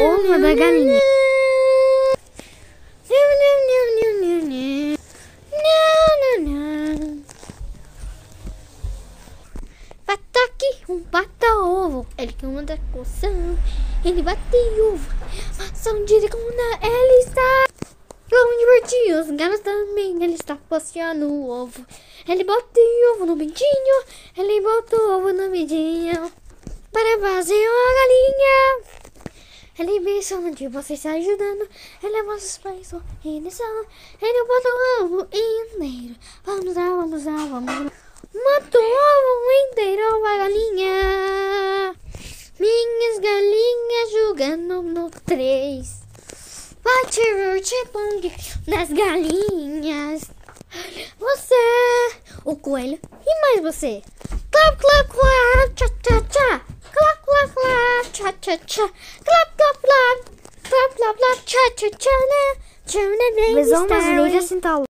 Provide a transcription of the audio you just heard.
ovo da galinha. Um bata-ovo, ele que manda coção, ele bate ovo, maçã de segunda, ele está tão divertido, os gatos também, ele está passeando o ovo, ele bota o ovo no bidinho, ele bota o ovo no bidinho, para fazer uma galinha, ele pensa onde você está ajudando, ele mostra os pais sorrindo, ele bota o ovo inteiro, vamos lá, vamos lá, vamos lá. Matou o ovo inteiro, a galinha. Minhas galinhas jogando no 3. Vai divertir nas galinhas. Você, o coelho e mais você. Clap, clap, clap, tcha, tcha, tcha. Clap, clap, clap, tcha, tcha, tcha. Clap, clap, clap. Clap, clap, clap, tcha, tcha, tcha, né? Tcha, né, babystery.